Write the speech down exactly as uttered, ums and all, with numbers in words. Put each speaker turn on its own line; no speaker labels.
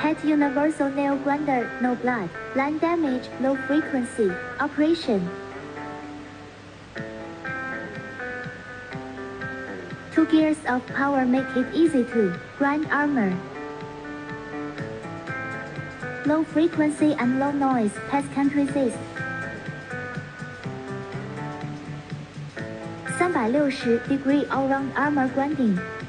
Pet universal nail grinder, no blood, line damage, low frequency, operation. Two gears of power make it easy to grind armor. Low frequency and low noise, pets can resist. 三百六十 degree all-round armor grinding.